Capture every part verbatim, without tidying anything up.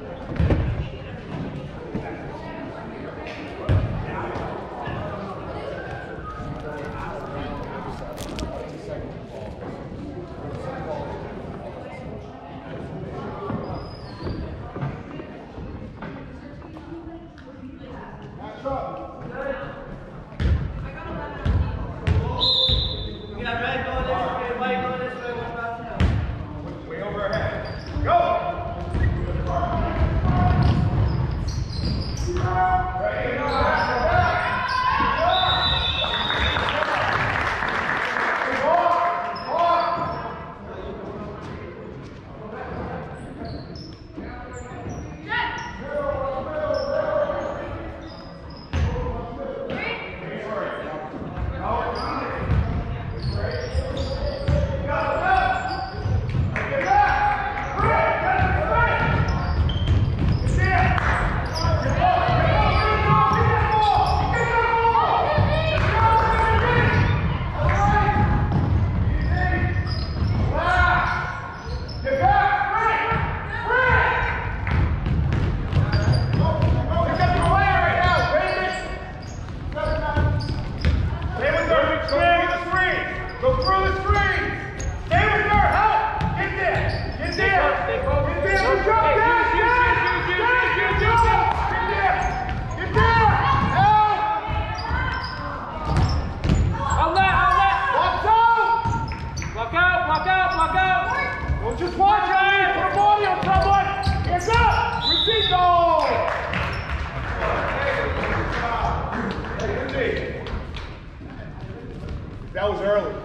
That was early.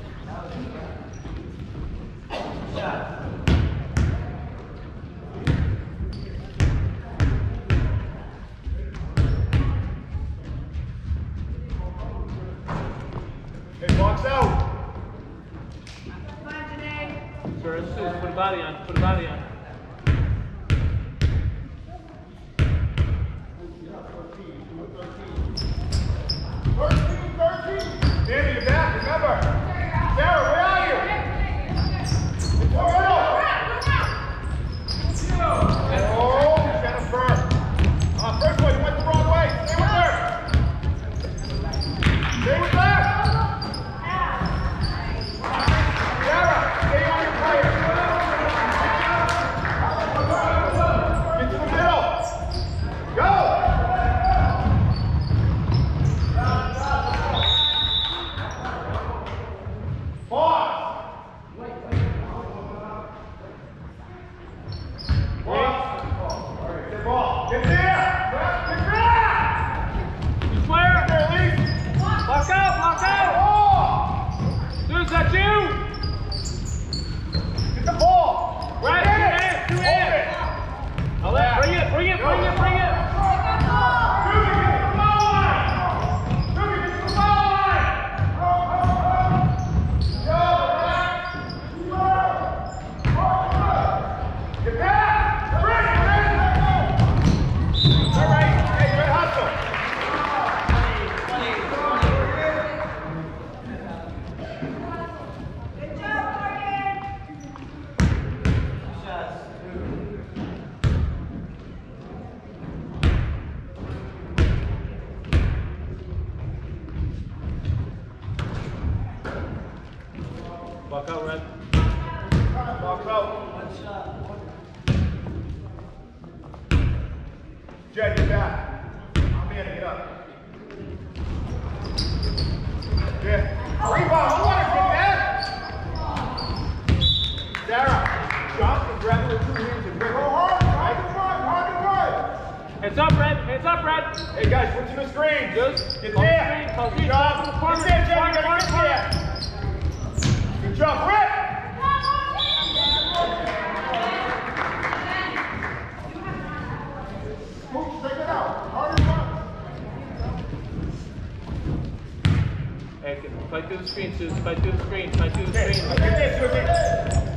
Hey, box out. Sure, let's just put a body on. Put a body on. thirteen, thirteen. Danny, you're back, remember. Sarah, where are you? It's the middle. Oh, Jennifer. Uh, first one, you went the wrong way. Stay with her. Stay with her. Sarah, stay on your player. Get to the middle. Go. Walk out, Red. Walk out. One shot. Jed, get back. I'm in, get up. Yeah. Rebound, I want to get that. Sarah, jump and grab it with two hands and grip it. Go hard, hard and wide, hard and wide. Hands up, Red. Hands up, Red. Hey guys, switching the screen. Just get there. Good job. Get there, Jed, you gotta get there. Good job, Rick! Coach, take it out. Harder run. Hey, fight through the screen, Susan. Fight through the screen. Fight through the screen. Get there, Susan.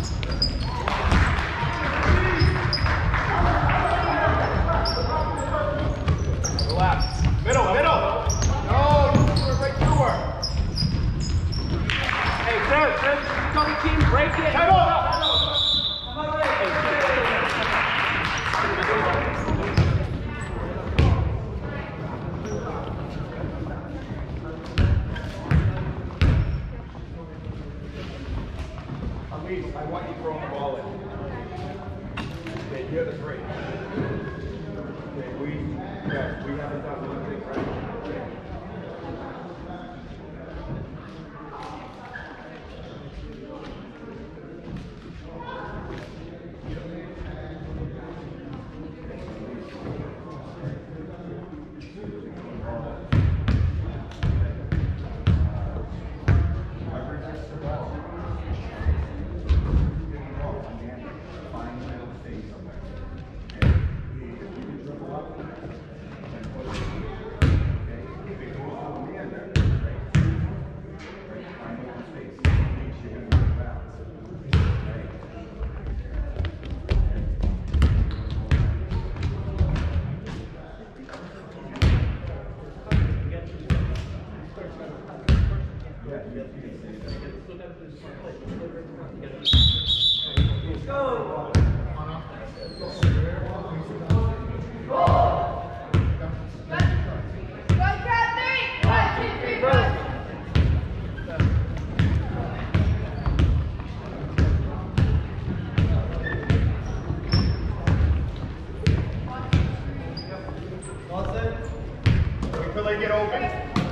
Relax. Middle, middle. No, you were right to her. Hey, Sarah, Sarah, come team, break it. Head up. Yeah, that's right. Okay, we, yeah, we haven't done one thing right. Until they get open.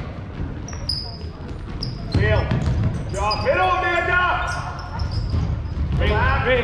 Heel. Drop. Middle, Amanda. Relax, relax.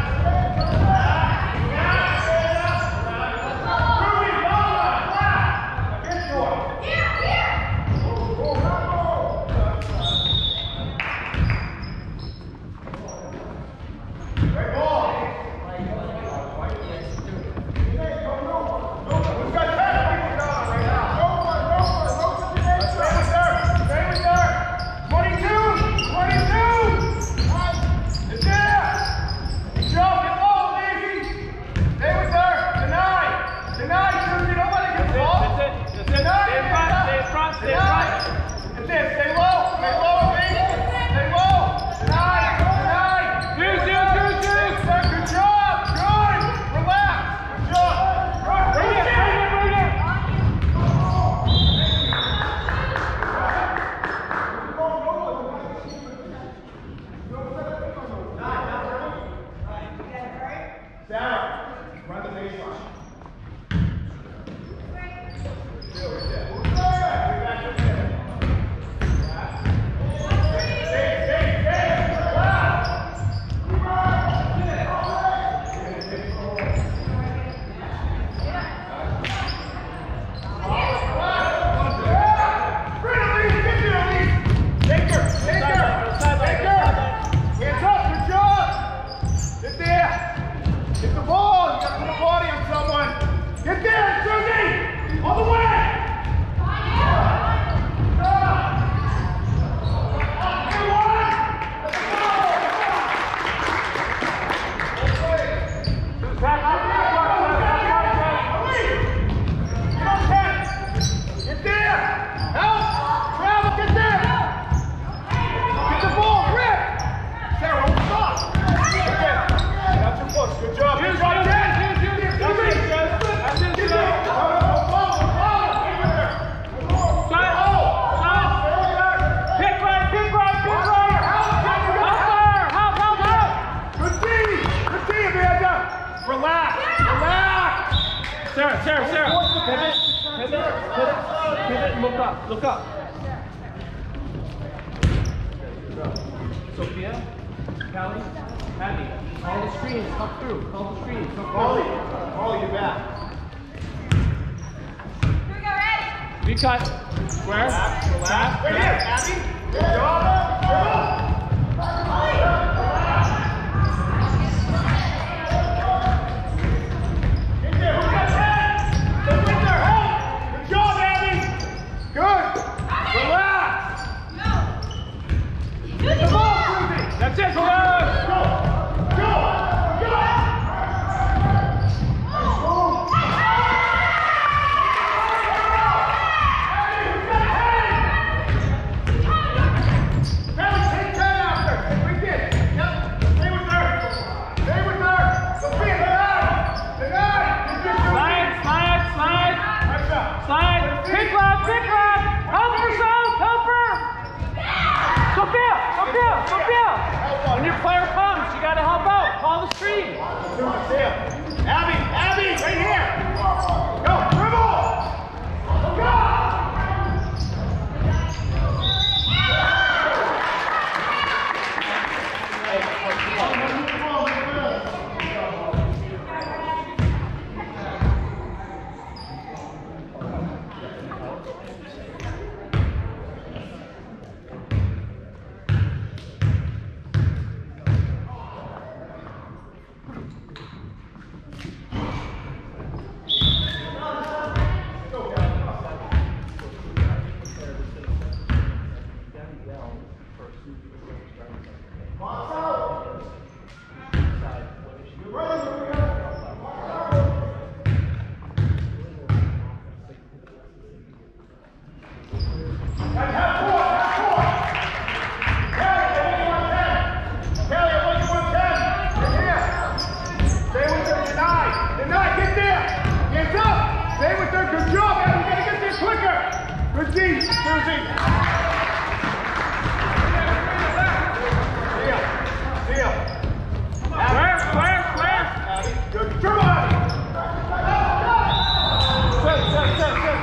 Sarah, Sarah, Sarah. Pivot, pivot, pivot, pivot, look up, look up. Sophia, Callie, Abby, all the screens, come through, all the screens, come through. Molly, Molly, you're back. Here we go, ready? Be cut. Square. Relax, relax. Right Right here, Abby. Good job. Good job. That's it, go! Go! Go! Go! Take Susie. Deal. Deal. Square, square, square. Abby, good. Come on. Sit, sit, sit, sit.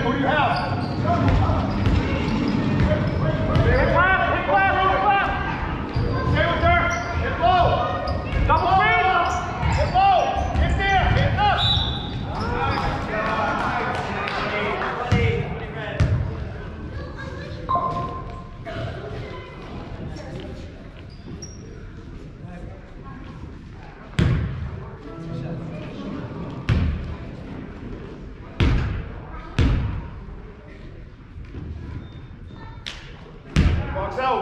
who do you have? Hit left, hit left, hit left. Stay with her. Hit low. Double speed. Hit low. Get there. Hit up. Box out.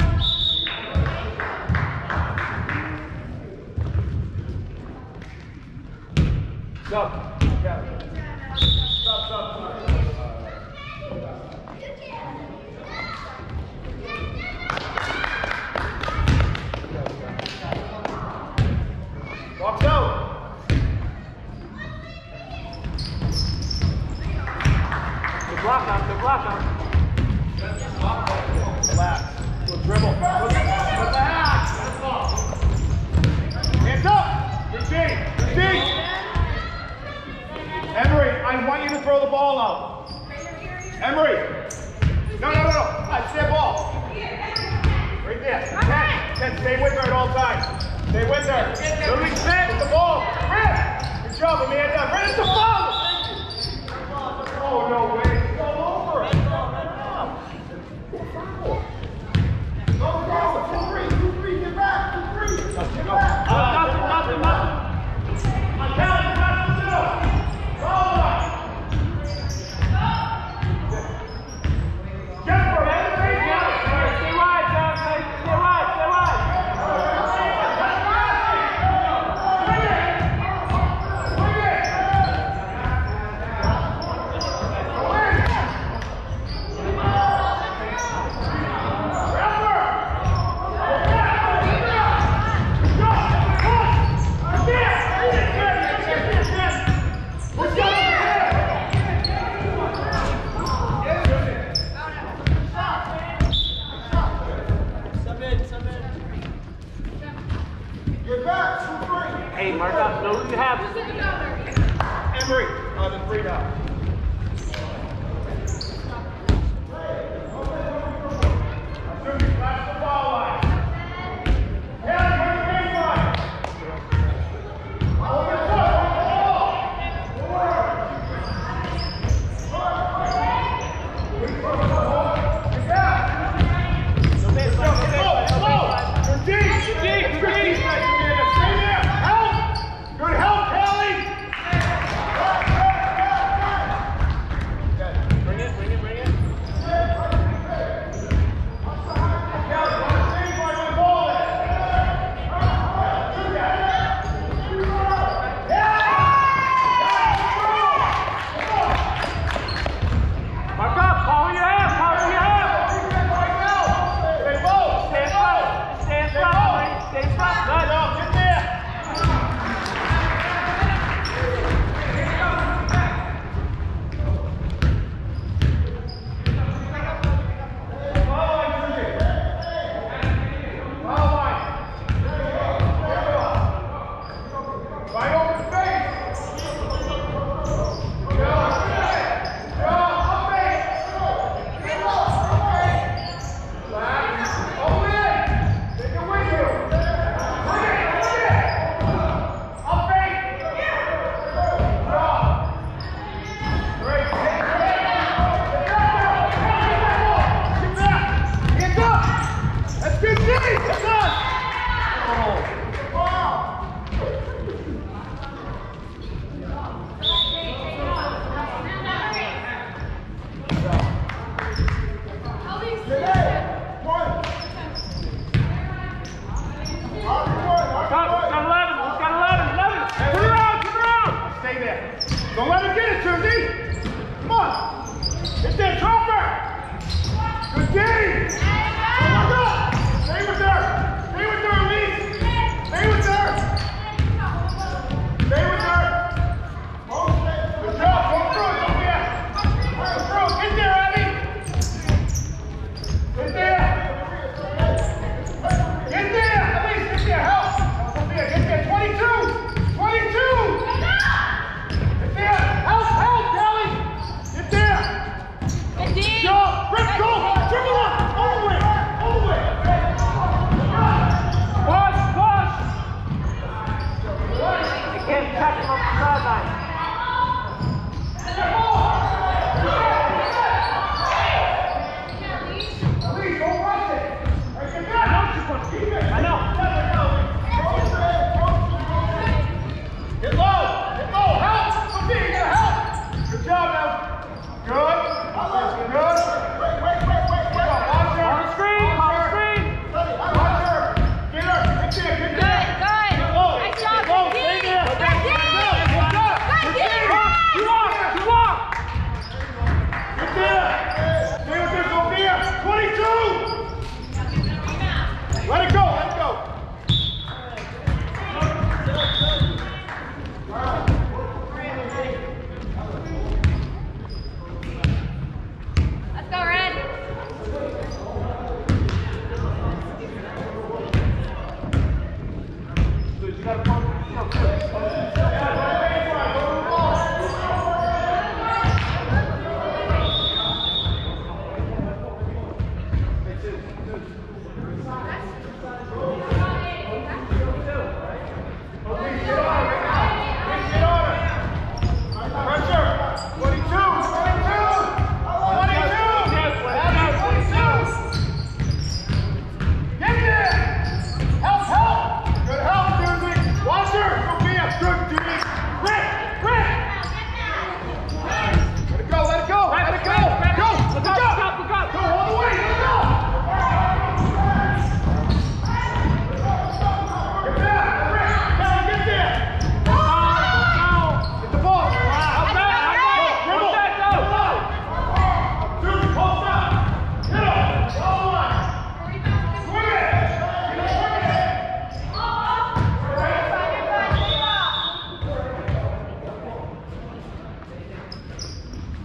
Stop. Yeah. Stop, stop. Box out. Good block out, good block out. Relax. Good dribble. Put the half. Hands up. Good D. Good D. Emery, I want you to throw the ball out. Emery. No, no, no, no. Right, stay ball. Right there. Ten. Ten. Stay with her at all times. Stay with her. Literally set with the ball. Rip. Good job, Amanda. Right at the ball. Oh, no way. It's all over. Go, go. Two, three. Two, three. Get back. Two, three. Get back. Uh, nothing, nothing, nothing. I'm telling you, that's what to do. Roll up. Jennifer, man, stay down. Stay wide, John. Stay, stay wide, stay wide. Bring it. Bring it. Hey, mark up. Know who you have. Emery, uh, the three now. Flash the ball line. Kelly, where's the baseline? Hold your foot, hold the ball. Get down. No baseline, no baseline, no baseline. Good D. Good D, good D. Stay there. Help. Good help, Kelly. Bring it, bring it, bring it. Mark up, call who you have, call who you have. Stay low. Stay in front, stay in front, Mike. Stay in front, good. Go, get there. Right open space. That's good, Jimmy. That's on. Mark up, he's got eleven, he's got eleven, eleven. Turn around, turn around. Stay there. Don't let him get it, Jersey. Come on. Get there, Chopper. Good game. Look up. Stay with her. Stay with her, Elise. Stay with her. Stay with her. Good job. Go through it. Go there. Go through. Get there, Abby. Get there. Get there. Elise, get there. Help. Go there. Get there. twenty-two. twenty-two. Get there. Help. Help, Kelly. Get there.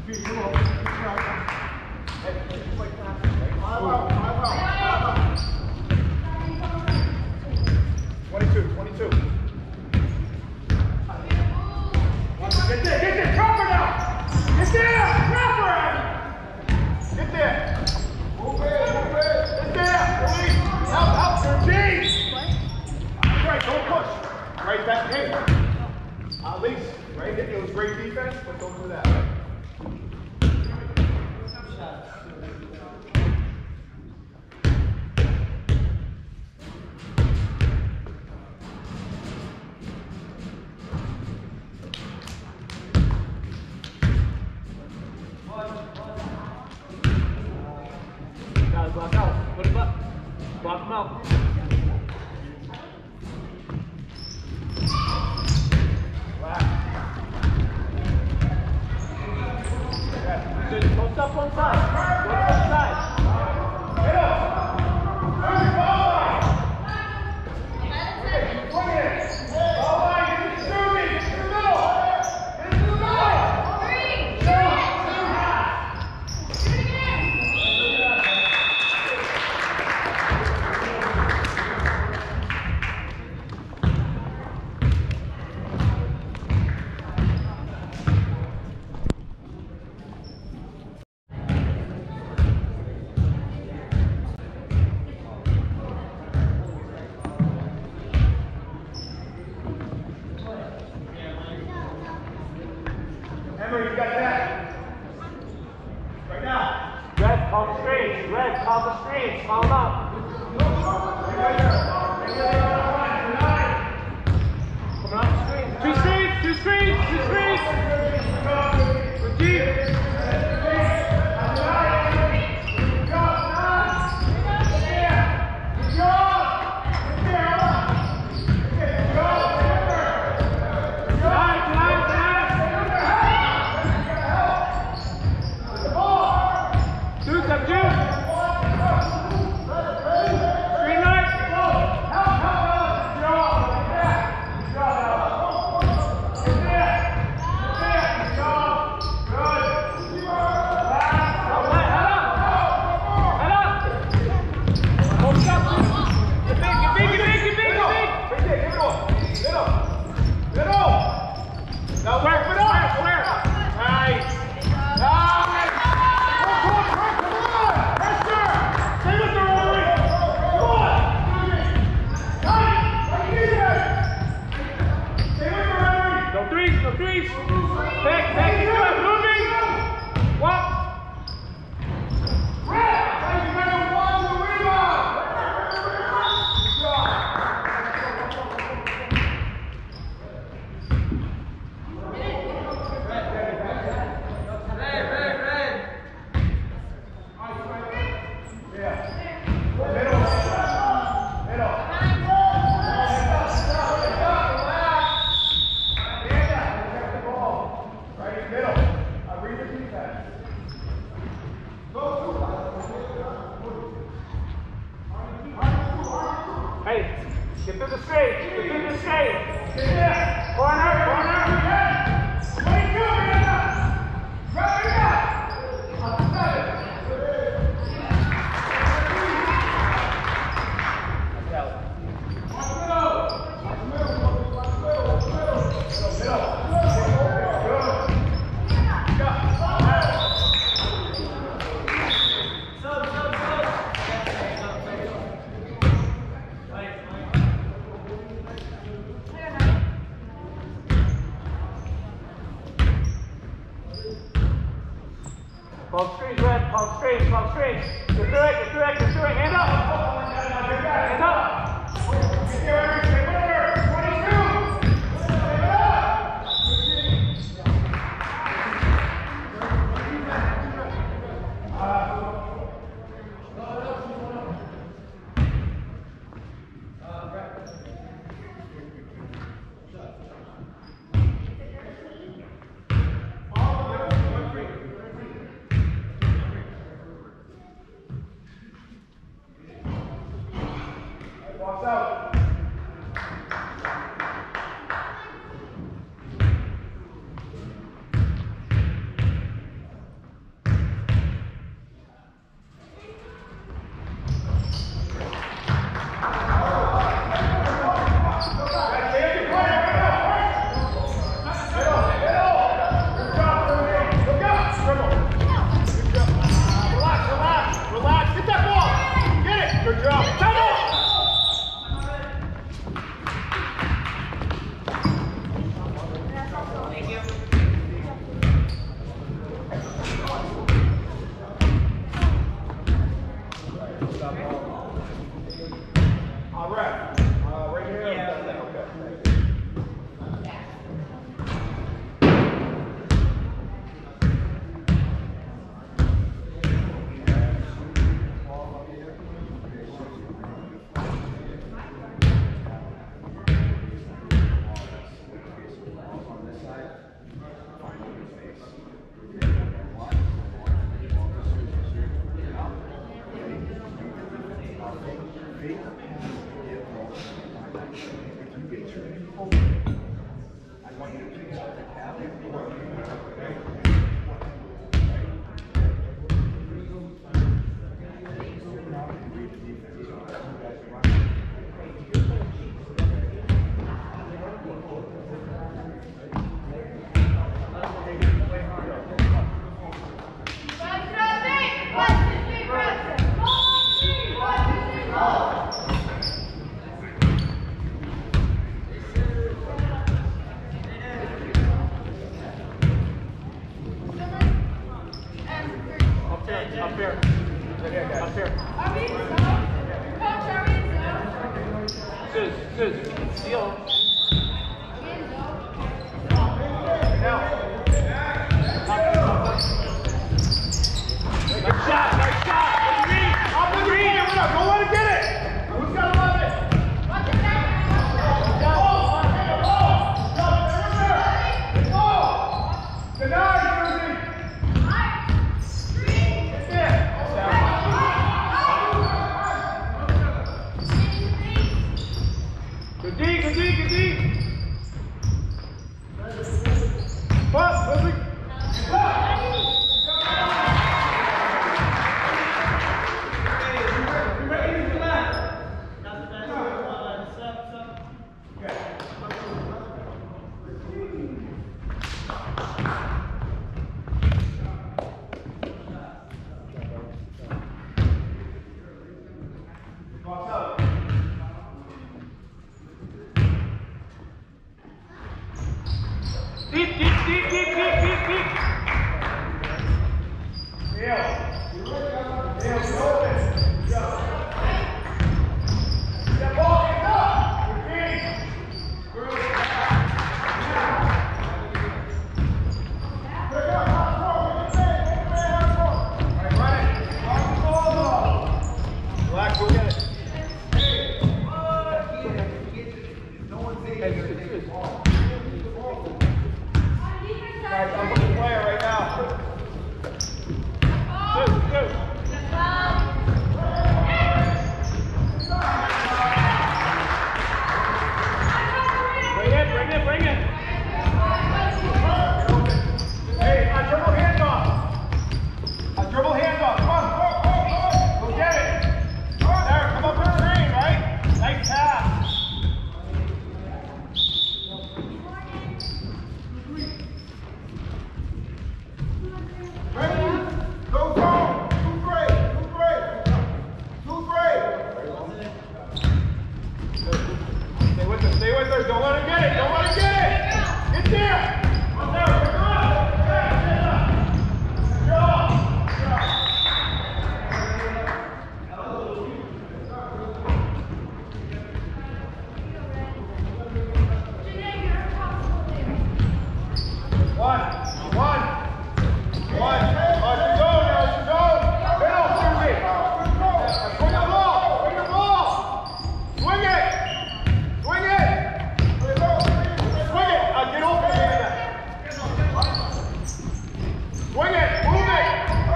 Twenty-two, twenty-two. Get there, get there, drop her now! Get there, drop her, Abby! Get there! Move it, move it! Get there, release! Help, help, thirteen! Right, don't push. Right back, hey. At least, right? It was great defense, but don't do that, right? Block out. Put him up. Block him out. Good. Post up one side. Go to one side. Get up. Hurry, ball line. Bring it. Ball line, get it to me. Get to the middle. Get it to the middle. Emery, you got that? Right now. Red, call the screens. Red, call the screens. Call them up. Coming up the screen. Two screens, two screens, two screens. Good deep. Get through the straight. Get through the straight. Corner, corner. Ball straight, red, ball straight, ball straight. Get through it, get through it, get through it. Hand up. Hand up. Walks out. up here. Up here. Are we in zone? Coach, are we in zone? Sus, Sus, you can steal. Are we in zone? Now. Nice shot, nice shot. Green, Up with the green. Don't let it get it. Who's got to love it? Watch it back. Deny, Good D, good D, good D. Pass, Leslie. Deep, deep, deep, deep, deep, deep, deep. Neil. Neil, open. Go. Get ball, get up. Good D. Relax, go get it. Hey, Sus, Sus. Guys, I'm with the player right now. Sus, Sus. Bring it, bring it, bring it. Hey, I dribble handoff. I dribble handoff. Come on, go, go, go. Go get it. There, come up and train, right? Nice pass. Ready? Go zone. Two three. Two three. Two three. Stay with her. Stay with her. Don't let her get it. Don't let her get it. Get there. Up there. Pick her up. Yeah, get up. Go. One. One. One. On your zone now. It's your zone. Middle, Susie. Bring the ball. Bring the ball. Swing it. Swing it. Swing it. Uh, get open. Swing it. Move it.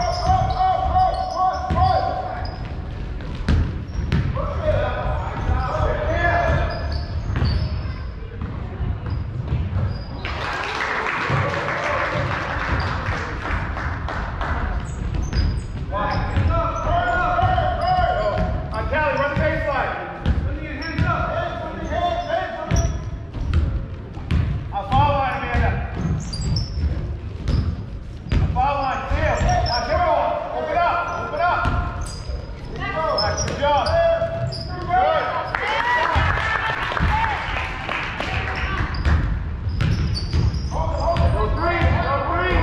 On Callie, run the baseline. I'll follow line, Amanda. I'll follow line, Seal. Now, give it on. Open up. Open up. Nice, good job. Good. Go three. Go three.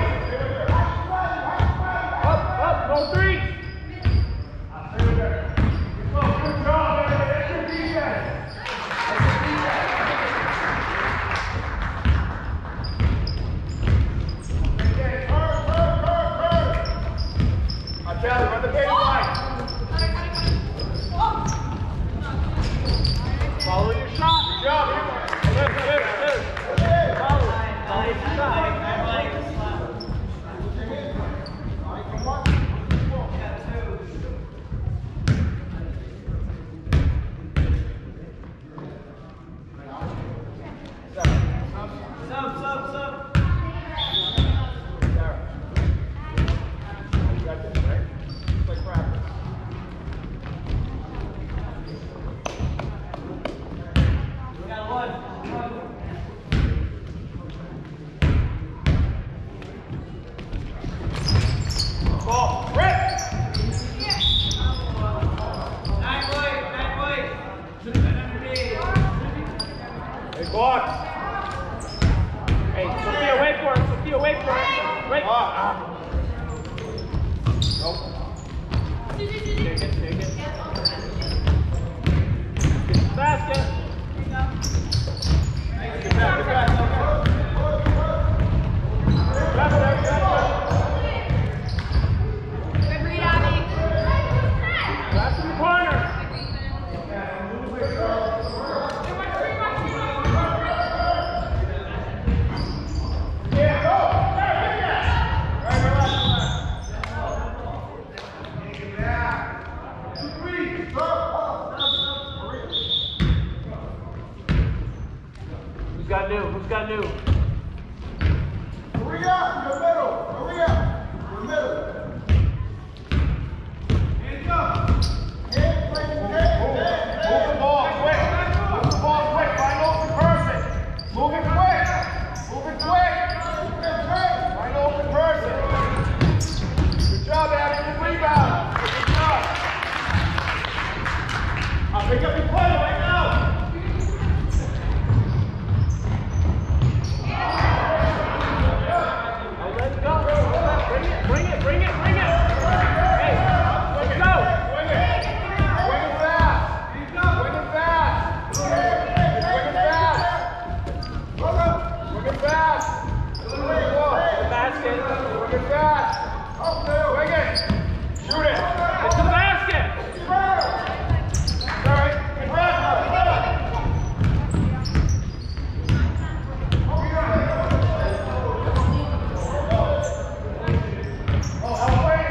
Up, up, go three. Good job, man. That's your defense. That's your defense. Okay, curve, curve, curve, curve. On Callie, run the baseline. Follow your shot. Good job. Sus, Sus, Sus. Follow it. Follow your shot. Sub, sub, sub. You got this, right? Just like practice. We got one. Ball. Rip! Nine point, nine point. Should have been underneath. Hey, box. Hey, Sophia, wait for it. Sophia, wait for it. Wait. Ah. Nope. Take it, take it. Basket. Get back, get back. Grab it, grab it, grab it. Good read, Abby. Back to the corner. Yeah, go. Right, relax, Who's got new? Who's got new? Hurry up, in the middle. Hurry up. In the middle. Hands up. Hands, play, move, move, move the ball quick. Move the ball quick. Find open person. Move it quick. Move it quick. Find open person. Good job, Abby. Good rebound. Good job. I'll pick up your play right now. Bring it, bring it, bring it, bring it. Hey, let's go. Swing it. Swing it fast. Swing it fast. Swing it fast. Swing it fast. Swing it fast. Basket. Swing it fast. Swing it. Shoot it. It's the basket. All right. Good pass. Oh, help, wait.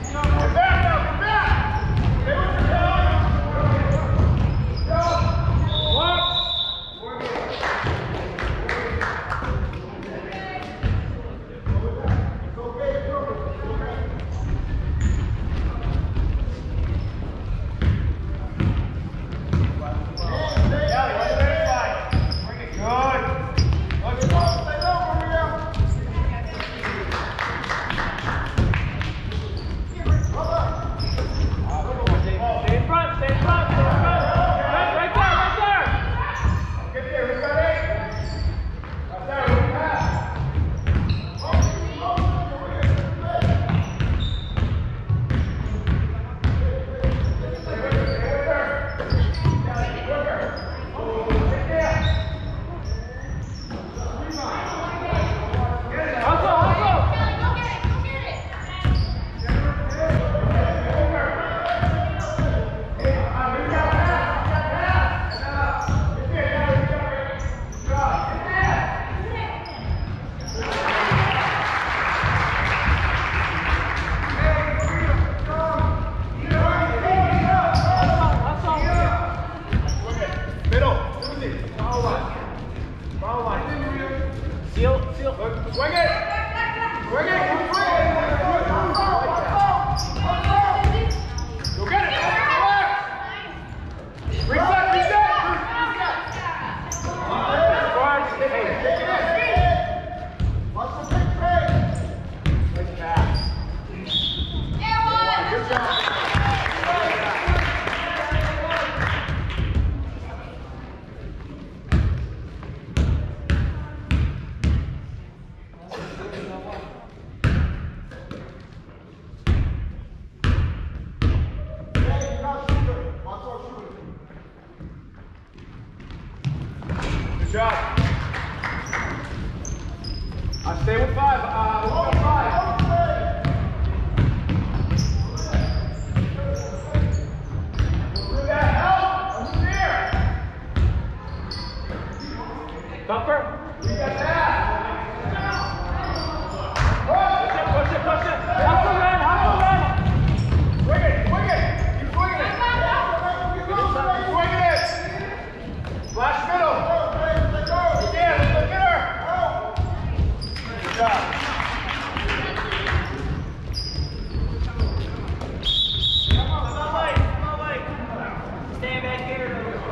Get back now, get back! Stay with your Good job. Uh, stay with five. Uh, we'll go five. Do that. Help. I'm here. Bumper. We got that. Push it, push it. Hustle, run, hustle, run. Swing it, swing it. Keep swinging it. Keep swinging it. Flash middle. Yeah, look at her. Good job. Come on, Mike. Come on, Mike. Stand back here.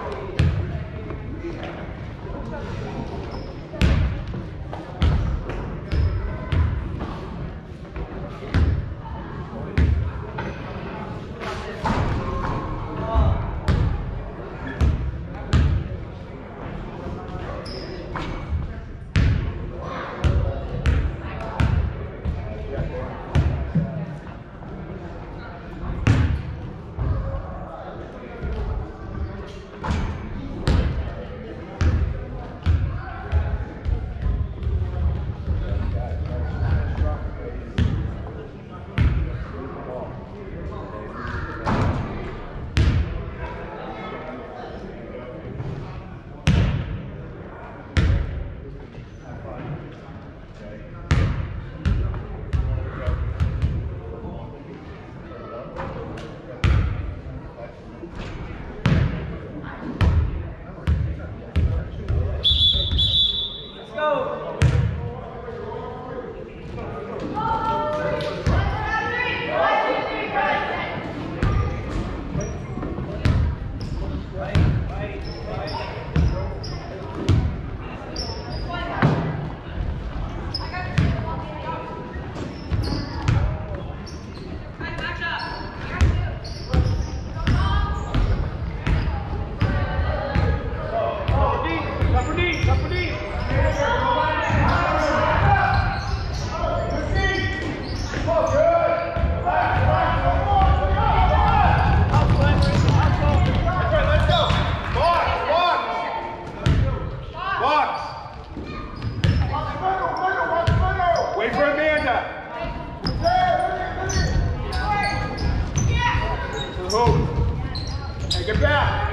Get back!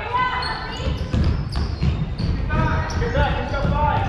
Get back, he's got five!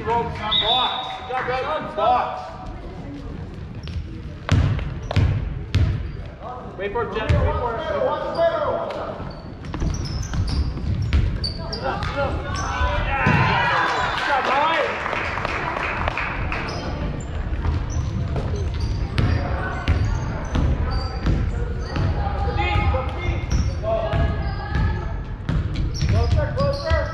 broke some box. Good job, brother. Box. Wait for it, Jeff. Wait for it. Yeah. Good job, boy. Closer, closer.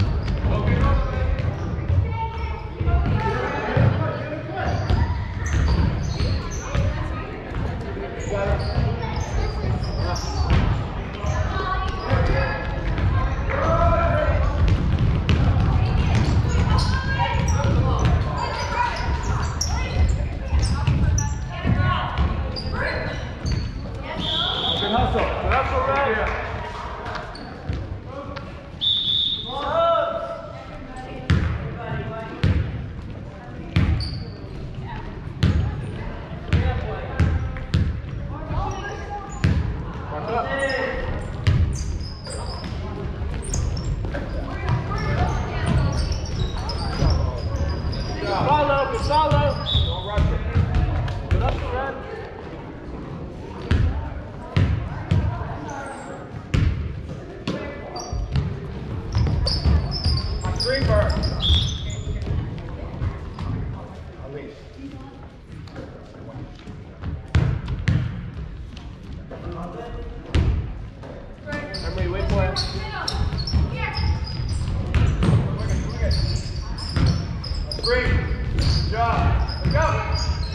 Follow, follow. Don't rush it. Good up, Red. On Greenberg. Elise. Emily, wait for it. Green. Good job. Let's go.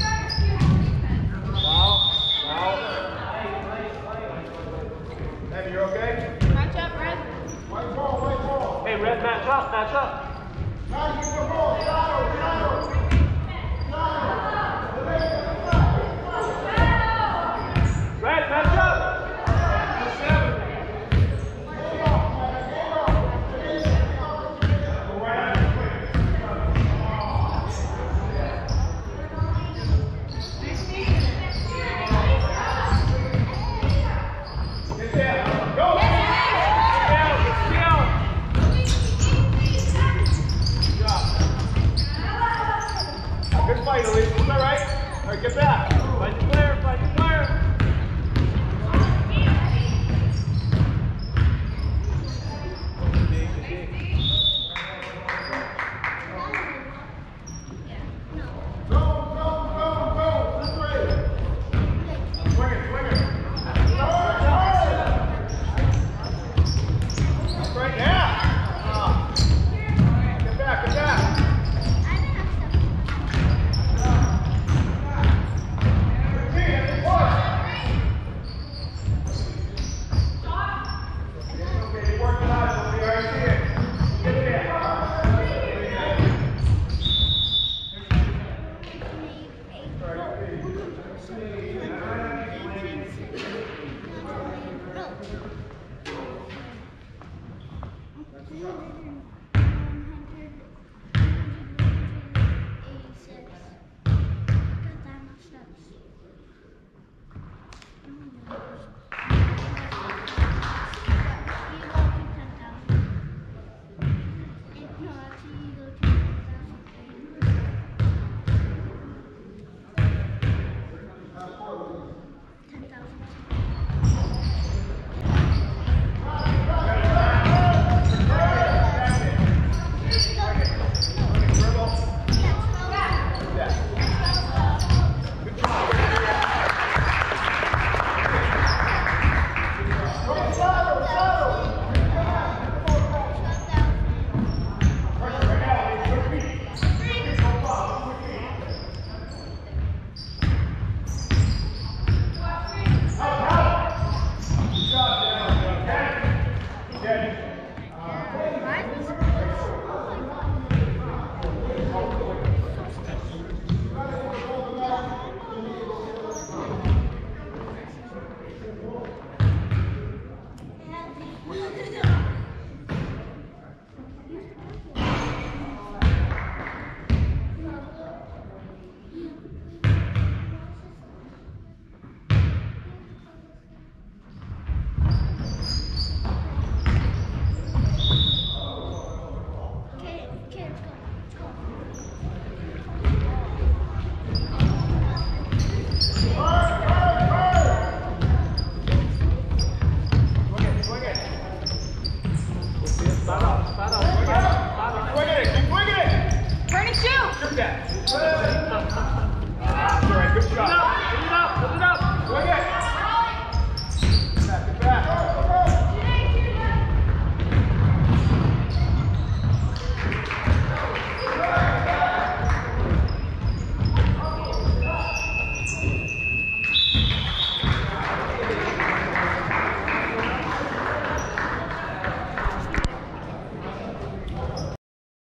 Foul. Foul. Evan, you're okay? Match up, Red. White ball, white ball. Hey, Red, match up, match up. Now get the ball. Shadow, shadow. Red, match up. Get down. Go. Down, down. Good job. Good fight, Elise. Is that right? All right, get back. Fight the player, fight the player. Go, go, go, go. This way. Swing it, swing it. That's right, yeah. Ah. Get back, get back. Good team, push. that.